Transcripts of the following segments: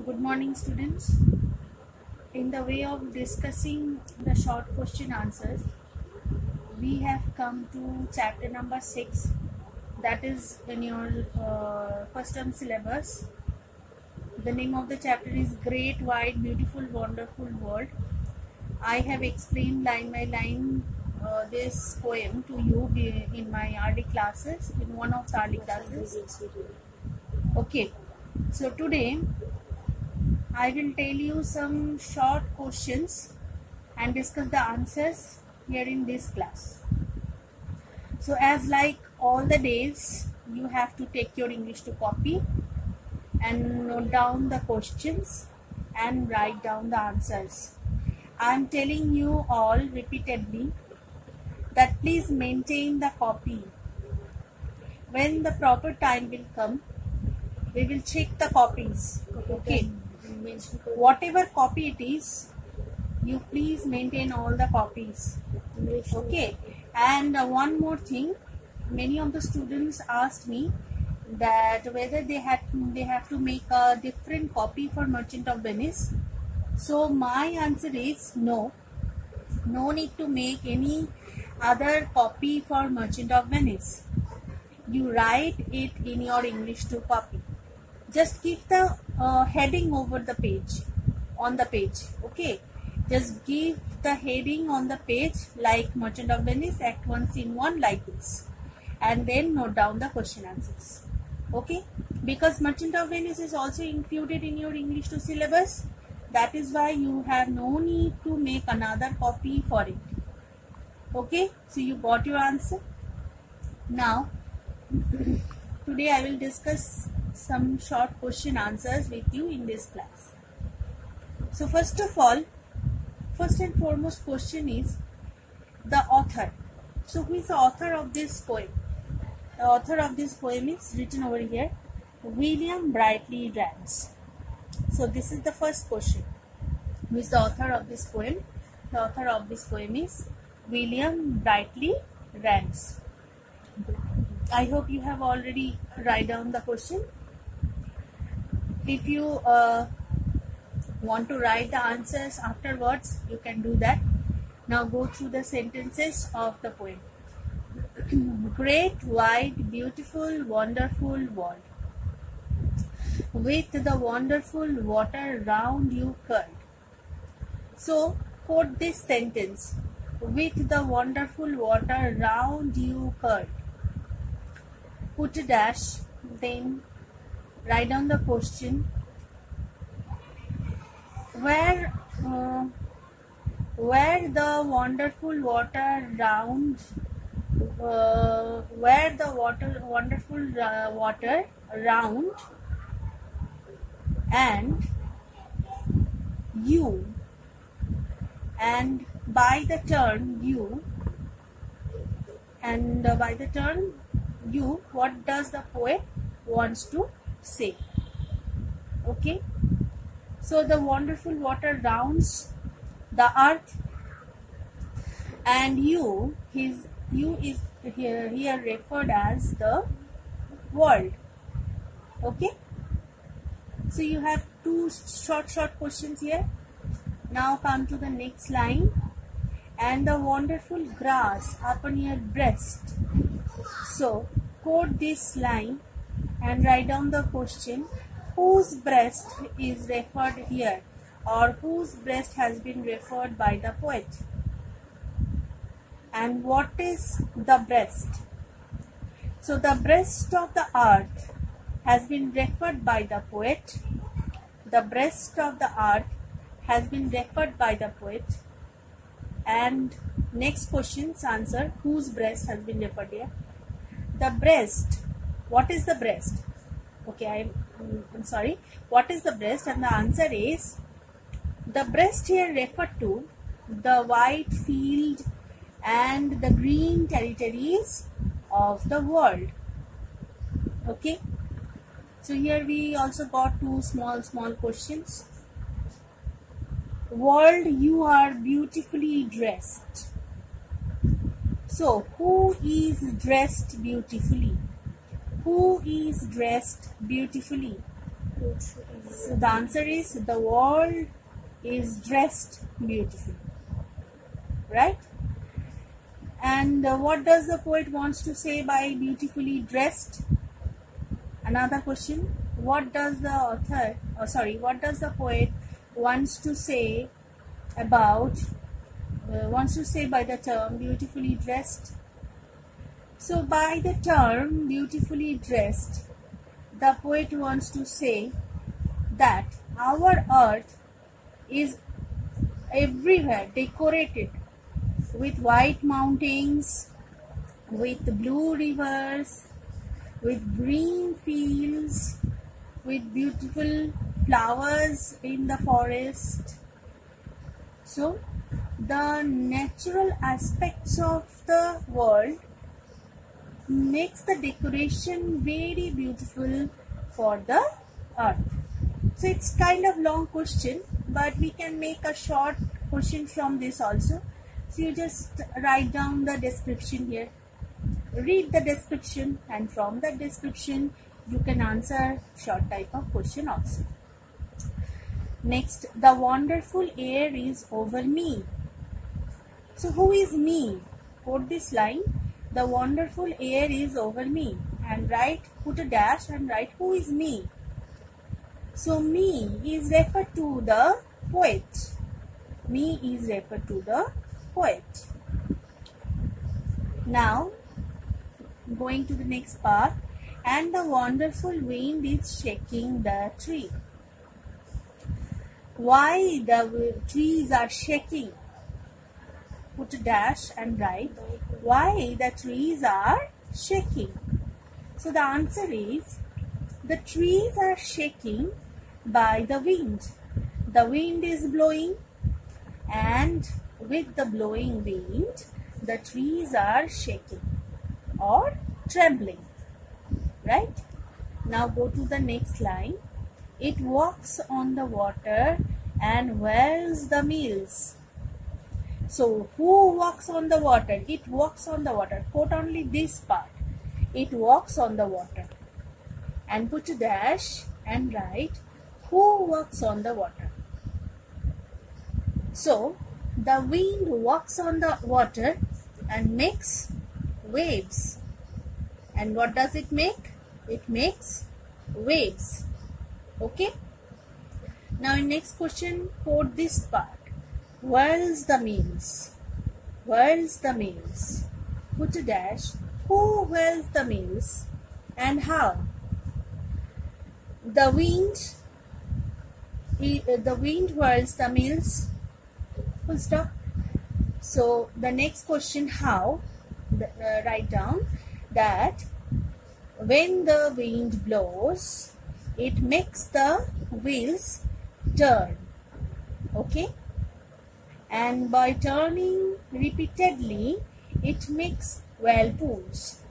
Good morning, students. In the way of discussing the short question answers, we have come to chapter number 6, that is in your first term syllabus. The name of the chapter is Great, Wide, Beautiful, Wonderful World. I have explained line by line this poem to you in my early classes, in one of the early classes. Okay, so today I will tell you some short questions and discuss the answers here in this class. So as like all the days, you have to take your English to copy and note down the questions and write down the answers. I am telling you all repeatedly that please maintain the copy. When the proper time will come, we will check the copies. Okay. Whatever copy it is, you please maintain all the copies. Okay. And one more thing, many of the students asked me that whether they have to make a different copy for Merchant of Venice. So my answer is no. No need to make any other copy for Merchant of Venice. You write it in your English to copy. Just keep the heading over the page, on the page. Okay, just give the heading on the page like Merchant of Venice Act 1 Scene 1 like this, and then note down the question answers. Okay, because Merchant of Venice is also included in your English 2 syllabus. That is why you have no need to make another copy for it. Okay, so you got your answer. Now today I will discuss some short question answers with you in this class. So first of all, first and foremost question is the author. So who is the author of this poem? The author of this poem is written over here, William Brightly Rance. So this is the first question. Who is the author of this poem? The author of this poem is William Brightly Rance. I hope you have already write down the question. If you want to write the answers afterwards, you can do that. Now go through the sentences of the poem. Great, wide, beautiful, wonderful world, with the wonderful water round you curled. So quote this sentence, with the wonderful water round you curled. Put a dash, then write down the question. Where the wonderful water round, where the wonderful water round, and you, and by the turn you, and by the turn you, what does the poet wants to say? Okay, so the wonderful water rounds the earth, and you is here referred as the world. Okay, so you have two short questions here. Now come to the next line. And the wonderful grass upon your breast. So quote this line and write down the question, whose breast is referred here, or whose breast has been referred by the poet, and what is the breast? So the breast of the earth has been referred by the poet. The breast of the earth has been referred by the poet. And next question's answer, whose breast has been referred here? The breast. What is the breast? Okay, I'm sorry. What is the breast? And the answer is, the breast here referred to the wide field and the green territories of the world. Okay. So here we also got two small questions. World, you are beautifully dressed. So who is dressed beautifully? Who is dressed beautifully? So the answer is the world is dressed beautifully, right? And what does the poet wants to say by beautifully dressed? Another question. What does the author, what does the poet wants to say about, wants to say by the term beautifully dressed? So by the term beautifully dressed, the poet wants to say that our earth is everywhere decorated with white mountains, with blue rivers, with green fields, with beautiful flowers in the forest. So the natural aspects of the world makes the decoration very beautiful for the earth. So it's kind of long question, but we can make a short question from this also. So you just write down the description here, read the description, and from the description you can answer short type of question also. Next, the wonderful air is over me. So who is me? Quote this line, the wonderful air is over me, and write, put a dash and write who is me. So me is referred to the poet. Me is referred to the poet. Now going to the next part, and the wonderful wind is shaking the tree. Why the trees are shaking? Put a dash and write why the trees are shaking. So the answer is the trees are shaking by the wind. The wind is blowing, and with the blowing wind the trees are shaking or trembling, right? Now go to the next line. It walks on the water and whirls the mills. So who walks on the water? It walks on the water. Quote only this part. It walks on the water. And put a dash and write who walks on the water. So the wind walks on the water and makes waves. And what does it make? It makes waves. Okay. Now in next question, quote this part. Whirls the mills. Whirls the mills. Put a dash. Who whirls the mills and how? The wind whirls the mills. Full stop. So the next question, how? Write down that when the wind blows, it makes the wheels turn. Okay. And by turning repeatedly, it makes whirlpools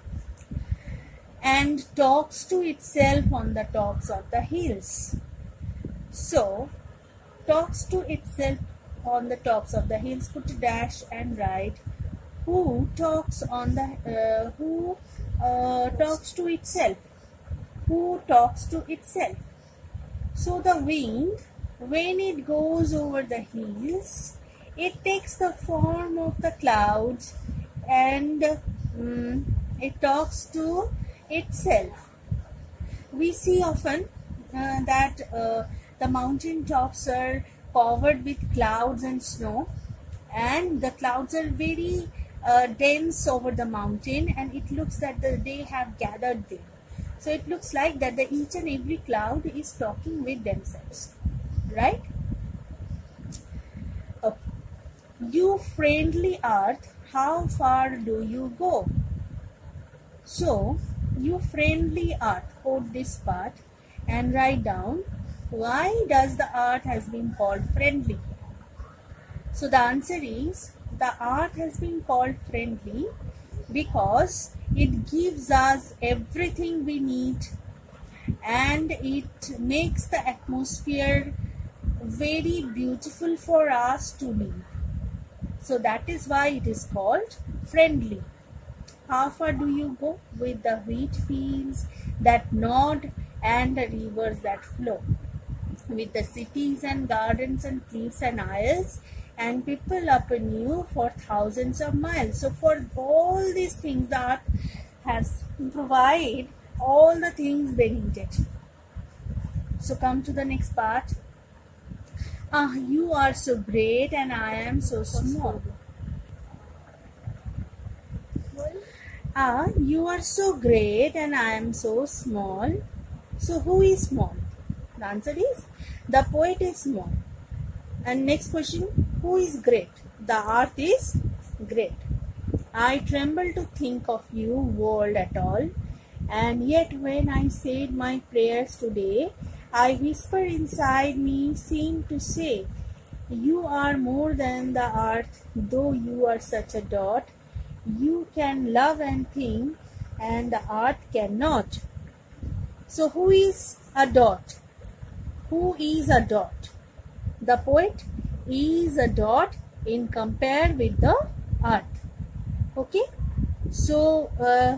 and talks to itself on the tops of the hills. So, talks to itself on the tops of the hills. Put a dash and write who talks on the talks to itself. Who talks to itself? So the wind, when it goes over the hills, it takes the form of the clouds and it talks to itself. We see often that the mountain tops are covered with clouds and snow, and the clouds are very dense over the mountain, and it looks that they have gathered there. So it looks like that each and every cloud is talking with themselves, right? Okay. You friendly earth, how far do you go? So, you friendly earth, quote this part and write down why does the earth has been called friendly. So the answer is the earth has been called friendly because it gives us everything we need, and it makes the atmosphere very beautiful for us to live. So that is why it is called friendly. How far do you go? With the wheat fields that nod and the rivers that flow, with the cities and gardens and cliffs and isles and people upon you for thousands of miles. So for all these things, the earth has provided all the things they needed. So come to the next part. You are so great and I am so small. You are so great and I am so small. So who is small? The answer is the poet is small. And next question, who is great? The earth is great. I tremble to think of you, world at all. And yet when I said my prayers today, I whisper inside me, seem to say, you are more than the earth, though you are such a dot. You can love and think, and the earth cannot. So who is a dot? Who is a dot? The poet is a dot in compare with the earth. Okay. So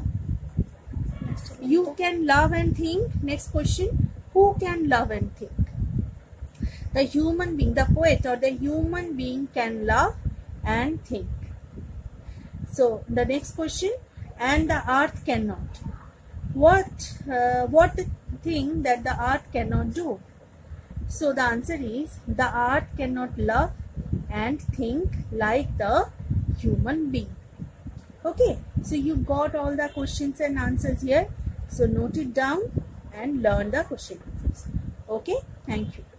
you can love and think. Next question. Who can love and think? The human being, the poet or the human being can love and think. So the next question, and the earth cannot. What thing that the earth cannot do? So the answer is the earth cannot love and think like the human being. Okay, so you got all the questions and answers here. So note it down and learn the question answers. Okay, thank you.